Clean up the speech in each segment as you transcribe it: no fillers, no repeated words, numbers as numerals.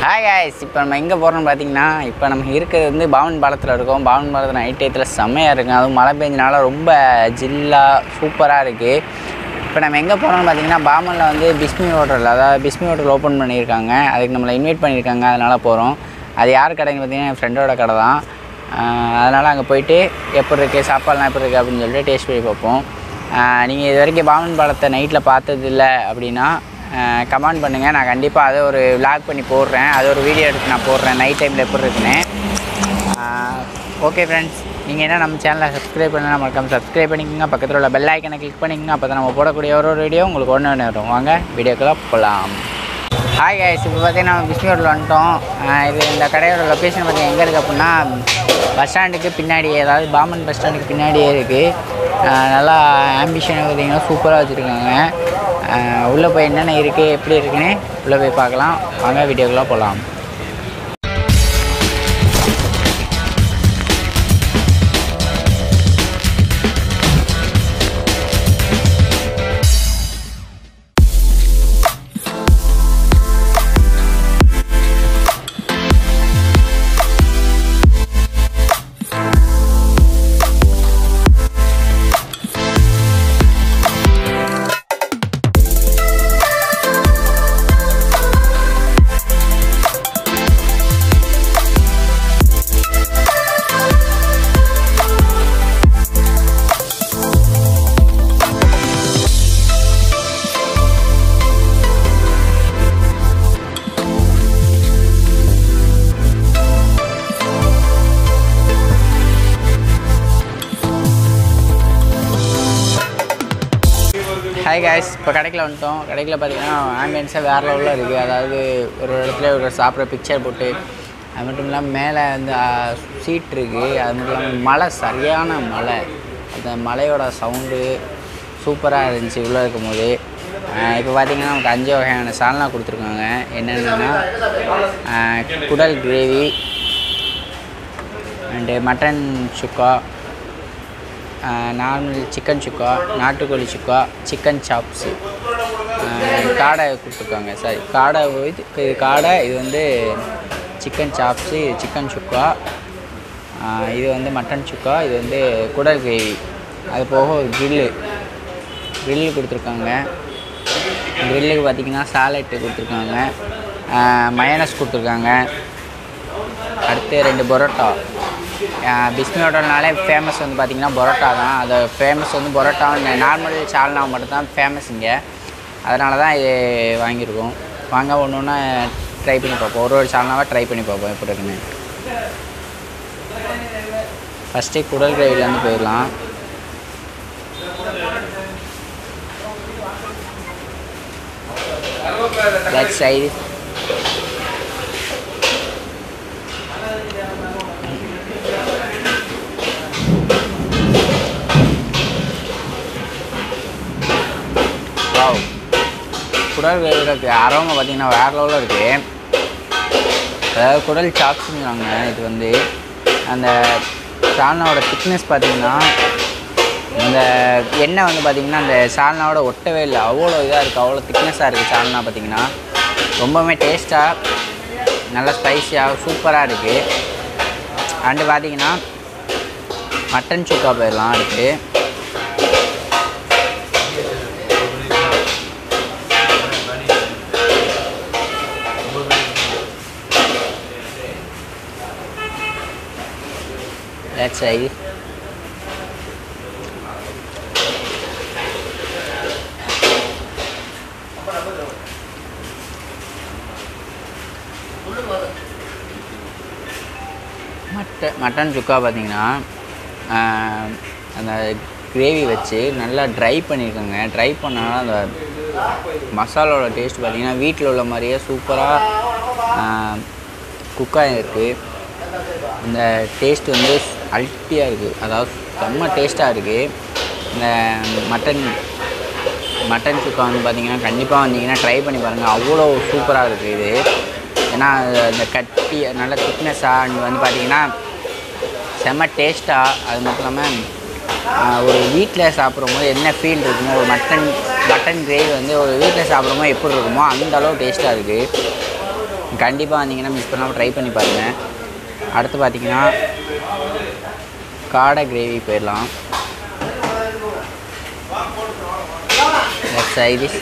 Hi guys, இப்போ நம்ம எங்கே போகிறோம்னு பார்த்தீங்கன்னா, இப்போ நம்ம இருக்கிறது வந்து பாவன் பாலத்தில் இருக்கோம். பாவன் பாலத்தில் நைட் டயத்தில் செம்மையாக இருக்குது. அதுவும் மழை பெஞ்சனால ரொம்ப ஜில்லாக சூப்பராக இருக்குது. இப்போ நம்ம எங்கே போகிறோம்னு பார்த்தீங்கன்னா, பாமனில் வந்து பிஸ்மி ஹோட்டல், அதாவது பிஸ்மி ஹோட்டல் ஓப்பன் பண்ணியிருக்காங்க. அதுக்கு நம்மளை இன்வைட் பண்ணியிருக்காங்க, அதனால் போகிறோம். அது யார் கடைன்னு பார்த்தீங்கன்னா என் ஃப்ரெண்டோட கடை தான். அதனால் அங்கே போயிட்டு எப்படி இருக்குது, சாப்பாடுலாம் எப்படி இருக்குது அப்படின்னு சொல்லிட்டு டேஸ்ட் பண்ணி பார்ப்போம். நீங்கள் இது வரைக்கும் பாவன் பாலத்தை நைட்டில் பார்த்ததில்ல அப்படின்னா கமெண்ட் பண்ணுங்கள். நான் கண்டிப்பாக அதை ஒரு விளாக் பண்ணி போடுறேன், அது ஒரு வீடியோ எடுத்து நான் போடுறேன் நைட் டைமில் எப்படி இருக்குன்னு. ஓகே ஃப்ரெண்ட்ஸ், நீங்கள் என்ன நம்ம சேனலை சப்ஸ்கிரைப் பண்ணால் மறக்காமல் சப்ஸ்கிரைப் பண்ணிக்கோங்க. பக்கத்தில் உள்ள பெல் ஐக்கனை கிளிக் பண்ணிக்கோங்க. அப்போ தான் நம்ம போடக்கூடிய ஒரு வீடியோ உங்களுக்கு ஒன்று வரும். வாங்க வீடியோக்குள்ளே போகலாம். ஹாய் கைஸ், இப்போ பார்த்தீங்கன்னா நம்ம பிஸ்மி ஹோட்டல் வந்துட்டோம். இது இந்த கடையோட லொக்கேஷன் பார்த்தீங்கன்னா எங்கே இருக்குது அப்படின்னா, பஸ் ஸ்டாண்டுக்கு பின்னாடியே, அதாவது பாமன் பஸ் ஸ்டாண்டுக்கு பின்னாடியே இருக்குது. நல்லா ஆம்பிஷனாக பார்த்தீங்கன்னா சூப்பராக வச்சுருக்காங்க. உள்ளே போய் என்னென்ன இருக்குது எப்படி இருக்குன்னு உள்ளே போய் பார்க்கலாம். வாங்க வீடியோக்குள்ளே போகலாம். ஹாய் காய்ஸ், இப்போ கடைக்கில் வந்துட்டோம். கடைக்கில் பார்த்தீங்கன்னா ஆம்பியன்ஸாக வேறு லெவலில் இருக்குது. அதாவது ஒரு இடத்துல ஒரு சாப்பிட்ற பிக்சர் போட்டு, அது மட்டும் இல்லாமல் மேலே வந்து சீட் இருக்குது. அது மட்டும் இல்லாமல் மழை, சரியான மழை, அந்த மழையோட சவுண்டு சூப்பராக இருந்துச்சு உள்ளே இருக்கும் போது. இப்போ பார்த்திங்கன்னா நமக்கு 5 வகையான சால்னா கொடுத்துருக்காங்க. என்னென்னா குடல் gravy and mutton chukka, normal chicken chukka, நாட்டுக்கோழி சுக்கா, சிக்கன் சாப்ஸு, காடை கொடுத்துருக்காங்க. சாரி, காடை இது காடை, இது வந்து சிக்கன் சாப்ஸு, இது சிக்கன் சுக்கா, இது வந்து மட்டன் சுக்கா, இது வந்து குடல் கிரேவி. அது போக ஒரு க்ரில்லு கொடுத்துருக்காங்க. க்ரில்லுக்கு பார்த்திங்கன்னா சாலட்டு கொடுத்துருக்காங்க, மயனஸ் கொடுத்துருக்காங்க. அடுத்து 2 பரோட்டா. பிஸ்மி ஹோட்டல்னாலே ஃபேமஸ் வந்து பார்த்திங்கன்னா பரோட்டா தான். அது ஃபேமஸ் வந்து பரோட்டா, நார்மல் சால்னா மட்டும்தான் ஃபேமஸ் இங்கே. அதனால தான் இது வாங்கியிருக்கோம். வாங்க ஒன்று ஒன்றா ட்ரை பண்ணி பார்ப்போம். ஒரு சால்னாவாக ட்ரை பண்ணி பார்ப்போம் எப்படி இருக்குன்னு. ஃபஸ்ட்டு குடல் கிரேவிலேருந்து போயிடலாம். Let's try this. குடல் கிரேவியோட அரோமா பார்த்திங்கன்னா வேறு லெவலில் இருக்குது. அதாவது குடல் சாப்ஸுங்கிறாங்க. இது வந்து அந்த சால்னாவோட திக்னஸ் பார்த்திங்கன்னா, இந்த எண்ணெய் வந்து பார்த்திங்கன்னா அந்த சால்னாவோட ஒட்டவே இல்லை, அவ்வளோ இதாக இருக்குது, அவ்வளோ திக்னஸாக இருக்குது சால்னா. பார்த்திங்கன்னா ரொம்பவுமே டேஸ்ட்டாக, நல்லா ஸ்பைஸியாக சூப்பராக இருக்குது. அண்டு பார்த்திங்கன்னா மட்டன் சுக்கா போயிடலாம். இருக்குது Let's try it. மட்டன் சுக்கா பார்த்திங்கன்னா அந்த கிரேவி வச்சு நல்லா ட்ரை பண்ணியிருக்காங்க. ட்ரை பண்ணாலும் அந்த மசாலாவோட டேஸ்ட் பார்த்திங்கன்னா வீட்டில் உள்ள மாதிரியே சூப்பராக குக்காக இருக்குது. இந்த டேஸ்ட் வந்து அல்ட்டியாக இருக்குது, அதாவது செம்ம டேஸ்ட்டாக இருக்குது. இந்த மட்டன் சுக்கா வந்து பார்த்திங்கன்னா கண்டிப்பாக வந்தீங்கன்னா ட்ரை பண்ணி பாருங்கள், அவ்வளோ சூப்பராக இருக்குது இது. ஏன்னா இந்த கட்டி நல்ல திக்னஸாக வந்து பார்த்திங்கன்னா செம்ம டேஸ்ட்டாக. அது மட்டும் இல்லாமல் ஒரு வீட்டில் சாப்பிட்றோம்போது என்ன ஃபீல் இருக்குமோ, ஒரு மட்டன் கிரேவி வந்து ஒரு வீட்டில் சாப்பிட்றோமோ எப்படி இருக்குமோ அந்த அளவு டேஸ்ட்டாக இருக்குது. கண்டிப்பாக வந்தீங்கன்னா மிஸ் பண்ணாமல் ட்ரை பண்ணி பாருங்கள். அடுத்து பார்த்தீங்கன்னா காடை கிரேவி போயிடலாம். Let's try this.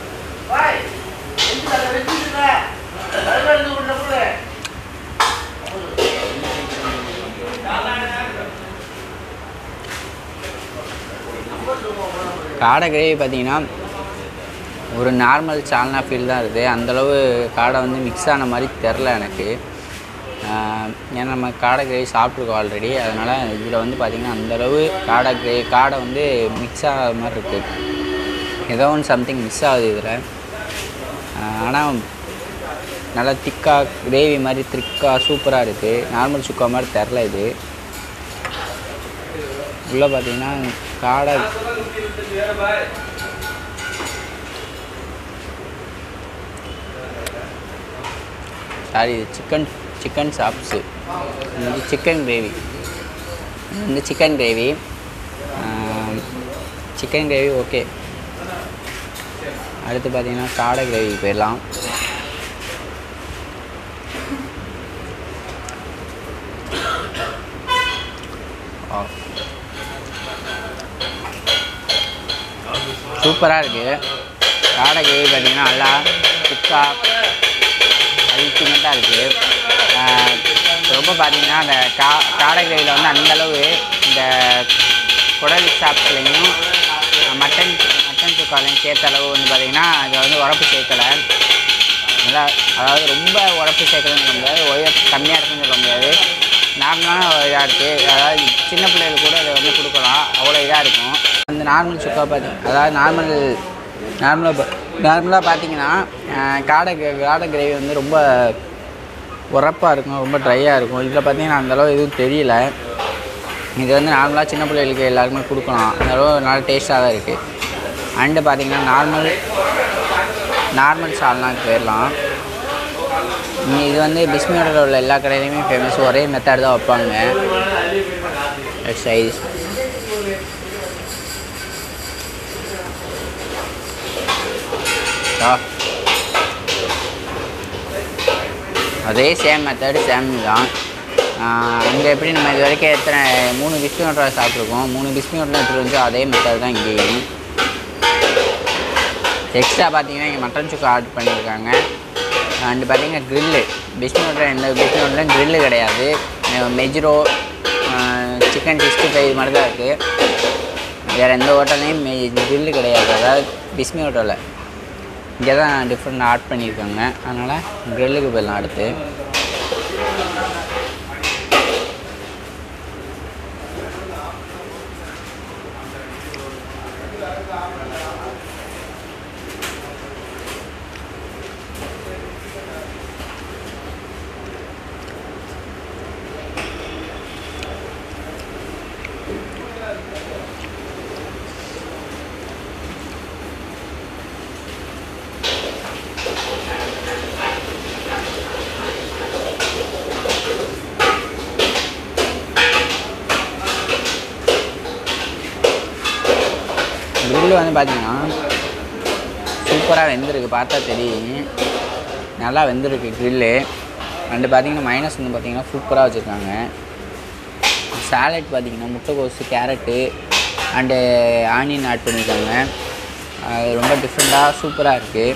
காடை கிரேவி பார்த்தீங்கன்னா ஒரு நார்மல் சால்னா ஃபீல் தான் இருக்குது. அந்தளவு காடை வந்து மிக்ஸ் ஆன மாதிரி தெரில எனக்கு. ஏன்னா நம்ம காடை கிரேவி சாப்பிட்ருக்கோம் ஆல்ரெடி. அதனால் இதில் வந்து பார்த்திங்கன்னா அந்தளவு காடை வந்து மிக்ஸ் ஆகிற மாதிரி இருக்குது. ஏதோ ஒன்று சம்திங் மிஸ் ஆகுது இதில். ஆனால் நல்லா திக்காக கிரேவி மாதிரி திக்காக சூப்பராக இருக்குது. நார்மல் சுக்கா மாதிரி தெரில இது. உள்ளே பார்த்திங்கன்னா காடை சாரி சிக்கன் சாப்ஸு. இது சிக்கன் கிரேவி. இந்த சிக்கன் கிரேவி ஓகே. அடுத்து பார்த்திங்கன்னா காடை கிரேவி போயிடலாம். சூப்பராக இருக்குது. காடை கிரேவி பார்த்திங்கன்னா நல்லா திக்காக அல்டிமேட்டாக இருக்குது. ரொம்ப பார்த்திங்கன்னா அந்த காடை கிரேவியில் வந்து அந்தளவு இந்த குடல் சாப்ஸ்லையும் மட்டன் சுக்காலையும் சேர்த்த அளவு வந்து பார்த்திங்கன்னா இதை வந்து உரப்பு சேர்க்கலை. நல்லா அதாவது ரொம்ப உரப்பு சேர்க்கலன்னு சொல்ல முடியாது, உயர் கம்மியாக இருக்குன்னு சொல்ல முடியாது. நார்மலான இதாக இருக்குது. அதாவது சின்ன பிள்ளைகளுக்கு கூட இதை வந்து கொடுக்கலாம், அவ்வளோ இதாக இருக்கும். அந்த நார்மல் சுக்கா அதாவது நார்மலாக பார்த்திங்கன்னா காடை கிரேவி வந்து ரொம்ப உரப்பாக இருக்கும், ரொம்ப ட்ரையாக இருக்கும். இதில் பார்த்திங்கன்னா அந்தளவு எதுவும் தெரியல. இது வந்து நார்மலாக சின்ன பிள்ளைகளுக்கு எல்லாருக்குமே கொடுக்கலாம், அந்தளவு நல்லா டேஸ்ட்டாக தான் இருக்குது. அண்டு பார்த்திங்கன்னா நார்மல் சால்னாக்கு போயிடலாம். இது வந்து பிஸ்மி ஹோட்டலில் உள்ள எல்லா கடையிலையுமே ஃபேமஸ். ஒரே மெத்தட் தான் வைப்பாங்க. சைஸ் அதே சேம் மெத்தடு சேம் தான். அங்கே எப்படி நம்ம இது வரைக்கும் 3 பிஸ்மி ஹோட்டலில் சாப்பிட்ருக்கோம். 3 பிஸ்மி ஹோட்டலில் எடுத்துகிட்டு வந்து அதே மெத்தட் தான் இங்கேயும். எக்ஸ்ட்ரா பார்த்திங்கன்னா இங்கே மட்டன் சுக்கா ஆர்டர் பண்ணியிருக்காங்க. அண்டு பார்த்திங்கன்னா க்ரில்லு. பிஸ்மி ஹோட்டலில் எந்த பிஸ்மி ஹோட்டலும் க்ரில்லு கிடையாது. மெஜ்ரோ சிக்கன் 65 இது மாதிரி தான் இருக்குது. வேறு எந்த ஹோட்டல்லையும் க்ரில்லு கிடையாது. அதாவது பிஸ்மி ஹோட்டலில் இங்கே தான் டிஃப்ரெண்ட் ஆட் பண்ணியிருக்காங்க. அதனால் க்ரில்லுக்கு போயிடலாம். அடுத்து க்ரில்லு வந்து பார்த்திங்கன்னா சூப்பராக வெந்திருக்கு, பார்த்தா தெரியும். நல்லா வெந்திருக்கு க்ரில்லு. அண்டு பார்த்திங்கன்னா மைனஸ் வந்து பார்த்திங்கன்னா சூப்பராக வச்சுருக்காங்க. சாலட் பார்த்திங்கன்னா முட்டைக்கோசு, கேரட்டு அண்டு ஆனியன் ஆட் பண்ணியிருக்காங்க. அது ரொம்ப டிஃப்ரெண்ட்டாக சூப்பராக இருக்குது.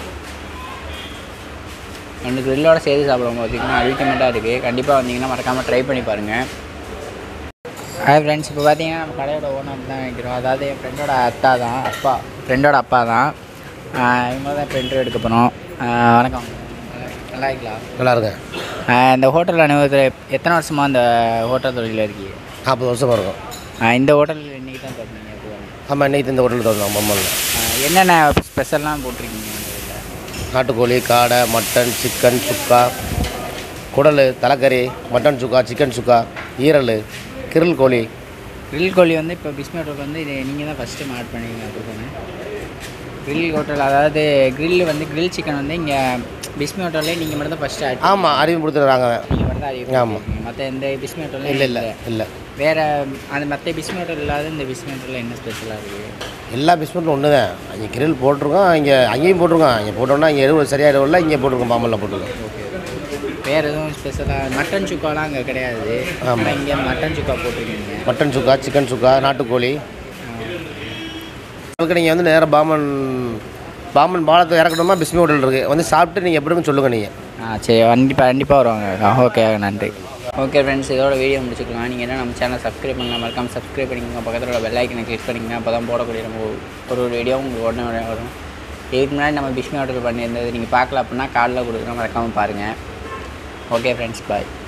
அண்டு க்ரில்லோட சேர்த்து சாப்பிடுவோம் பார்த்திங்கன்னா அல்டிமேட்டாக இருக்குது. கண்டிப்பாக வந்தீங்கன்னா மறக்காமல் ட்ரை பண்ணி பாருங்கள். ஹாய் ஃப்ரெண்ட்ஸ், இப்போ பார்த்தீங்கன்னா நம்ம கடையோட ஓனர் தான் வைக்கிறோம். அதாவது என் ஃப்ரெண்டோட ஃப்ரெண்டோட அப்பா தான். இவங்க தான் ஃப்ரெண்ட் எடுக்க போகிறோம். வணக்கம், நல்லா இருக்கீங்களா? நல்லா இருக்கேன். இந்த ஹோட்டல் அனுபவத்தில் எத்தனை வருஷமாக அந்த ஹோட்டல் தொழிலில் இருக்கீங்க? 40 வருஷமாக இருக்கும். இந்த ஹோட்டலில் இன்றைக்கி தான் பார்த்தீங்க? ஆமாம், இன்றைக்கி இந்த ஹோட்டலில் தோணும். மம்மல்ல என்னென்ன ஸ்பெஷல்லாம் போட்டிருக்கீங்க? நாட்டுக்கோழி, காடை, மட்டன், சிக்கன் சுக்கா, குடல், தலைக்கறி, மட்டன் சுக்கா, சிக்கன் சுக்கா, ஈரல், கிரில் கோழி வந்து இப்போ பிஸ்மி ஹோட்டல் வந்து இது நீங்கள் தான் ஃபஸ்ட்டு டைம் ஆட் பண்ணிங்க அப்படின்னு. கிரில் ஹோட்டல் அதாவது கிரில் சிக்கன் வந்து இங்கே பிஸ்மி ஹோட்டல்லே நீங்கள் மட்டும் தான் ஃபஸ்ட்டு ஆட்? ஆமாம், அறிவு கொடுத்துருக்காங்க. நீங்கள் மட்டும் தான் அறிவு? ஆமாம். மற்ற எந்த பிஸ்மி ஹோட்டலும் இல்லை. வேறு அந்த மற்ற பிஸ்மி ஹோட்டல் இல்லாத இந்த பிஸ்மி ஹோட்டலில் என்ன ஸ்பெஷலாக இருக்குது? எல்லா பிஸ்மெண்ட்டும் ஒன்று தான். அங்கே கிரில் போட்டிருக்கோம், அங்கேயும் போட்டிருக்கோம். இங்கே போட்டோம்னா இங்கே சரியாக இல்லை, இங்கே போட்டிருக்கோம், பாம்பலில் போட்டிருக்கோம். ஓகே. வேறு எதுவும் ஸ்பெஷலாக மட்டன் சுக்காலாம் அங்கே கிடையாது. ஆமாம், இங்கே மட்டன் சுக்கா போட்டிருக்கீங்க. மட்டன் சுக்கா, சிக்கன் சுக்கா, நாட்டுக்கோழி. அதுக்கு நீங்கள் வந்து நேராக பாம்பன் பாலத்தை இறக்கணுமா பிஸ்மி ஹோட்டல் இருக்குது, வந்து சாப்பிட்டு நீங்கள் எப்படி இருக்குன்னு சொல்லுங்கள் நீங்கள். சரி, கண்டிப்பாக வருவாங்க. ஓகே, நன்றி. ஓகே ஃப்ரெண்ட்ஸ், இதோட வீடியோ முடிச்சுக்கலாம். நீங்கள் என்ன நம்ம சேனல் சப்ஸ்கிரைப் பண்ணலாம், மறக்காமல் சப்ஸ்கிரைப் பண்ணிக்கோங்க. பக்கத்தில் உள்ள பெல் ஐக்கனை கிளிக் பண்ணிங்கன்னா அப்போ தான் போடக்கூடிய நம்ம ஒரு வீடியோ உங்களுக்கு உடனே வரும். இதுக்கு முன்னாடி நம்ம பிஸ்மி ஹோட்டல் பண்ணியிருந்தது நீங்கள் பார்க்கல அப்படின்னா கார்டில் கொடுக்குறோம், மறக்காமல் பாருங்கள். ஓகே ஃப்ரெண்ட்ஸ், பாய்.